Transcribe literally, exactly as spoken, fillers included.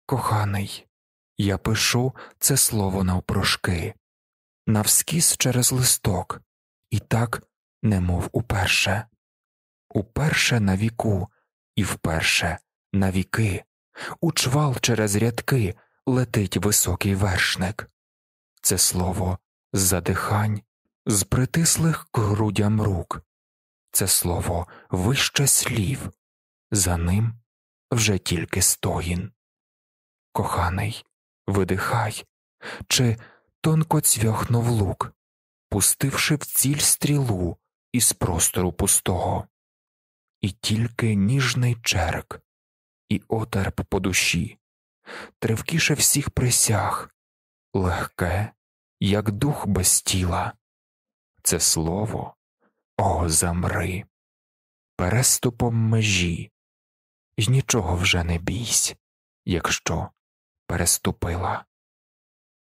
Коханий, я пишу це слово навпрошки, навскіз через листок, і так, немов уперше. Уперше на віку, і вперше на віки, у чвал через рядки летить високий вершник. Це слово з задихань, з притислих к грудям рук. Це слово вище слів, за ним вже тільки стогін. Коханий, видихай, чи тонко цвьохнув лук, пустивши в ціль стрілу із простору пустого. І тільки ніжний черк, і отерп по душі, тривкіше всіх присяг, легке, як дух без тіла. Це слово, о, замри, переступом межі, й нічого вже не бійсь, якщо переступила.